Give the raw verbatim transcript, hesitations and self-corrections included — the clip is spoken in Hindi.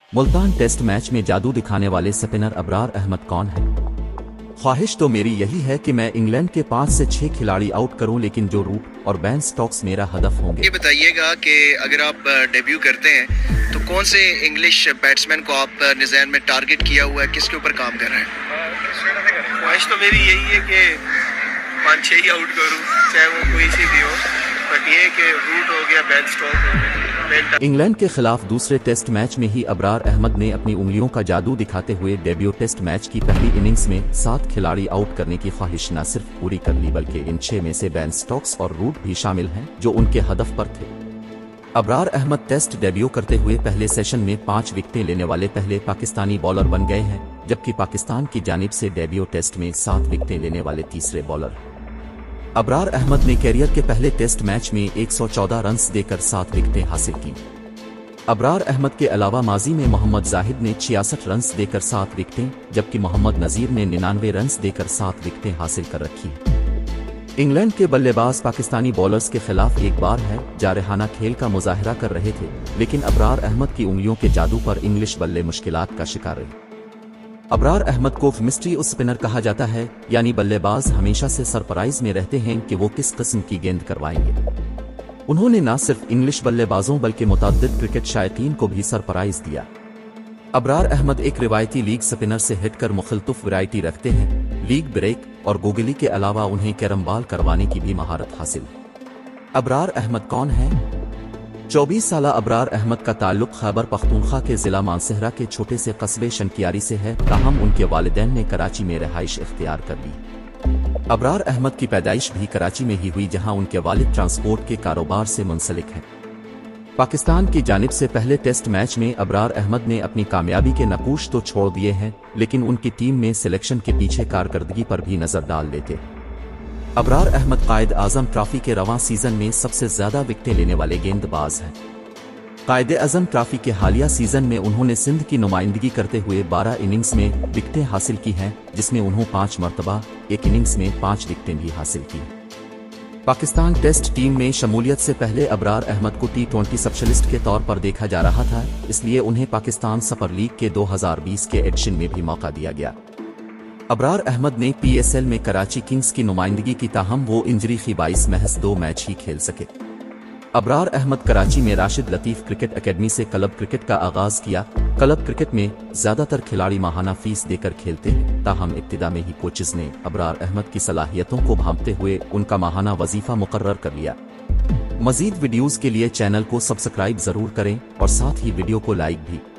मुल्तान टेस्ट मैच में जादू दिखाने वाले स्पिनर अबरार अहमद कौन है? ख्वाहिश तो मेरी यही है कि मैं इंग्लैंड के पांच से छह खिलाड़ी आउट करूं, लेकिन जो रूट और बेन स्टोक्स मेरा हदफ होंगे। ये बताइएगा कि अगर आप डेब्यू करते हैं तो कौन से इंग्लिश बैट्समैन को आप निज़ान में टारगेट किया हुआ है, किसके ऊपर काम कर रहे हैं? ख्वाहिश तो मेरी यही है कि पाँच छः ही आउट करूं, चाहे वो कोई सी भी हो, बट ये कि रूट हो गया, बेन स्टोक्स हो गया। इंग्लैंड के खिलाफ दूसरे टेस्ट मैच में ही अबरार अहमद ने अपनी उंगलियों का जादू दिखाते हुए डेब्यू टेस्ट मैच की पहली इनिंग्स में सात खिलाड़ी आउट करने की ख्वाहिश न सिर्फ पूरी कर ली, बल्कि इन छह में से बेन स्टोक्स और रूट भी शामिल हैं, जो उनके हदफ पर थे। अबरार अहमद टेस्ट डेब्यू करते हुए पहले सेशन में पांच विकेटें लेने वाले पहले पाकिस्तानी बॉलर बन गए हैं, जबकि पाकिस्तान की जानिब से डेब्यू टेस्ट में सात विकेटें लेने वाले तीसरे बॉलर। अबरार अहमद ने कैरियर के पहले टेस्ट मैच में एक सौ चौदह रन्स देकर सात विकेटें हासिल की। अबरार अहमद के अलावा माजी में मोहम्मद जाहिद ने छियासठ रन्स देकर सात विकेटें, जबकि मोहम्मद नजीर ने निन्यानवे रन्स देकर सात विकेटें हासिल कर रखी। इंग्लैंड के बल्लेबाज पाकिस्तानी बॉलर्स के खिलाफ एक बार है जारहाना खेल का मुजाहरा कर रहे थे, लेकिन अबरार अहमद की उंगलियों के जादू पर इंग्लिश बल्ले मुश्किलात का शिकार रहे। अबरार अहमद को मिस्ट्री स्पिनर कहा जाता है, यानी बल्लेबाज हमेशा से सरप्राइज में रहते हैं कि वो किस किस्म की गेंद करवाएंगे। उन्होंने न सिर्फ इंग्लिश बल्लेबाजों बल्कि मुतअद्दिद क्रिकेट शायकीन को भी सरप्राइज दिया। अबरार अहमद एक रिवायती लीग स्पिनर से हटकर मुख्तलिफ वैरायटी रखते हैं। लीग ब्रेक और गोगली के अलावा उन्हें कैरम बॉल करवाने की भी महारत हासिल। अबरार अहमद कौन है? चौबीस साला अबरार अहमद का ताल्लुक खैबर पख्तूनख्वा के जिला मानसहरा के छोटे से कस्बे शनकियारी से है, ताहम उनके वालिदैन ने कराची में रहाइश इख्तियार कर ली। अबरार अहमद की पैदाइश भी कराची में ही हुई, जहां उनके वालिद ट्रांसपोर्ट के कारोबार से मुंसलिक हैं। पाकिस्तान की जानिब से पहले टेस्ट मैच में अबरार अहमद ने अपनी कामयाबी के नकूश तो छोड़ दिए हैं, लेकिन उनकी टीम में सिलेक्शन के पीछे कारकर्दगी पर भी नजर डाल लेते। अबरार अहमद कायद आजम ट्रॉफी के रवां सीजन में सबसे ज्यादा विकेटें लेने वाले गेंदबाज हैं। कायद आजम ट्रॉफी के हालिया सीजन में उन्होंने सिंध की नुमाइंदगी करते हुए बारह इनिंग्स में विकेटें हासिल की हैं, जिसमें उन्होंने पांच मरतबा एक इनिंग्स में पांच विकेटें भी हासिल की। पाकिस्तान टेस्ट टीम में शमूलियत से पहले अबरार अहमद को टी ट्वेंटी स्पेशलिस्ट के तौर पर देखा जा रहा था, इसलिए उन्हें पाकिस्तान सुपर लीग के दो हज़ार बीस के एडिशन में भी मौका दिया गया। अबरार अहमद ने पी एस एल में कराची किंग्स की नुमाइंदगी की, ताहम वो इंजरी की बाइस महज दो मैच ही खेल सके। अबरार अहमद कराची में राशिद लतीफ क्रिकेट एकेडमी से क्लब क्रिकेट का आगाज किया। क्लब क्रिकेट में ज्यादातर खिलाड़ी माहाना फीस देकर खेलते हैं, ताहम इब्तिदा में ही कोचेज ने अबरार अहमद की सलाहियतों को भांपते हुए उनका माहाना वजीफा मुकर्रर कर लिया। मजीद वीडियोस के लिए चैनल को सब्सक्राइब जरूर करें और साथ ही वीडियो को लाइक भी।